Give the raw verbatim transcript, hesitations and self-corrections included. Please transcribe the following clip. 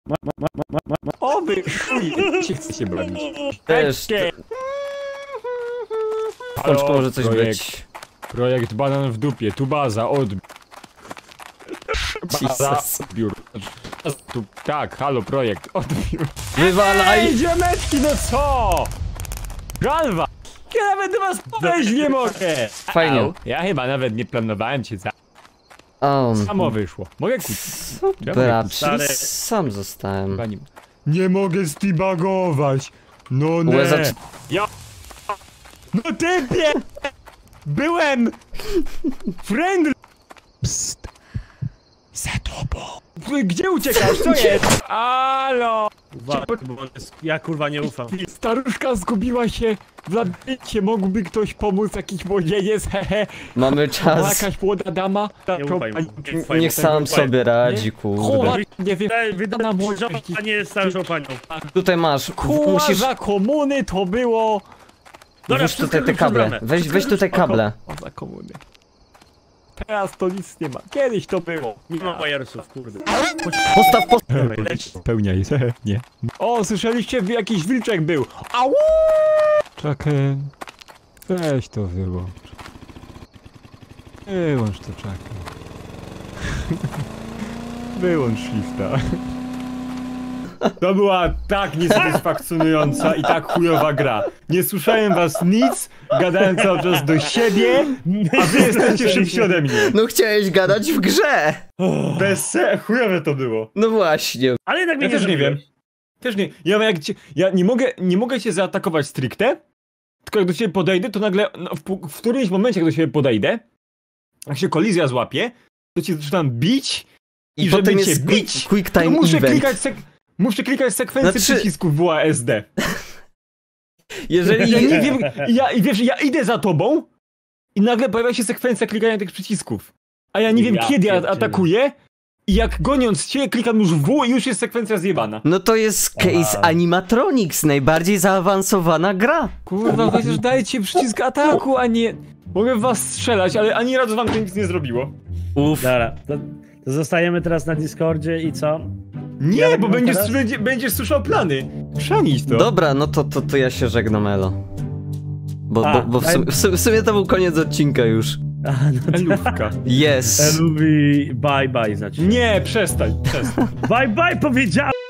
Oby chuj, się chce się bawić. Też. Pączko może coś projekt. być. Projekt banan w dupie, tu baza, odbiór. Baza, Jesus. odbiór. Tu, tak, halo, projekt, odbiór. Wywalaj! Ej, ziomeczki, no co? Galwa! Ja nawet do was podejść nie mogę! Fajnie. Au. Ja chyba nawet nie planowałem cię za... O, Samo wyszło. Mogę kupić. dobra, czyli Stary. sam zostałem. Chyba nie... nie mogę steabagować! No nie! Łeza... Ja... No typie! Byłem! Friendly! Psst! Za tobą! Gdzie uciekasz? Co jest? Halo! Uwaga, bo on jest... Ja kurwa nie ufam. Staruszka zgubiła się w labiryncie, mógłby ktoś pomóc, jakiś młodzieniec, hehe. Mamy Była czas. jakaś młoda dama. Nie ufaj mu, nie ufaj mu. Niech sam Ufaj. sobie radzi, Nie? kurde. Kurwa, nie wiem, Ej, na Wydać, młodości. że nie jest starszą panią. Tutaj masz. Kurwa, Musisz. za komuny to było. Dobra, Weź tutaj te wszystko kable. przebrane. Weź, weź tutaj kable. O, za komuny. Teraz to nic nie ma. Kiedyś to było. Nie ma bajersów, kurde. Postaw, postaw. Pełniaj, nie. O, słyszeliście, jakiś wilczek był. Au! Czekaj. Weź to wyłącz. Wyłącz to, czekaj. Wyłącz shifta. To była tak niesatysfakcjonująca i tak chujowa gra. Nie słyszałem was nic, gadałem cały czas do siebie, a wy jesteście szybsi ode mnie. No chciałeś gadać w grze. Bez se... chujowe to było. No właśnie. Ale jednak mnie Ja też nie zabiłeś. wiem. Też nie. Ja, jak cię, ja nie mogę, nie mogę cię zaatakować stricte, tylko jak do ciebie podejdę, to nagle no, w, w którymś momencie, jak do ciebie podejdę, jak się kolizja złapie, to cię zaczynam bić i, I żeby potem cię jest bić, quick, quick to time muszę event. klikać sek muszę klikać sekwencję Znaczy- przycisków W A S D. Jeżeli... Ja nie wiem, i ja, i wiesz, ja idę za tobą i nagle pojawia się sekwencja klikania tych przycisków. A ja nie wiem Ja kiedy ja pierdzielę. atakuję i jak goniąc cię klikam już W i już jest sekwencja zjebana. No to jest Case Animatronics, najbardziej zaawansowana gra. Kurwa, chociaż dajcie przycisk ataku, a nie... Mogę w was strzelać, ale ani razu wam to nic nie zrobiło. Uff. Dobra, to, to zostajemy teraz na Discordzie i co? Nie, Ja bo mam będziesz, teraz? będzie, będziesz słyszał plany. Przemyśl to. Dobra, no to, to, to ja się żegnam, Elo. Bo, A, bo, bo w, sumie, w sumie- w sumie to był koniec odcinka już. A, no Elówka. Yes. to lubi bye bye, znaczy. Nie, przestań, przestań. Bye bye powiedziałem!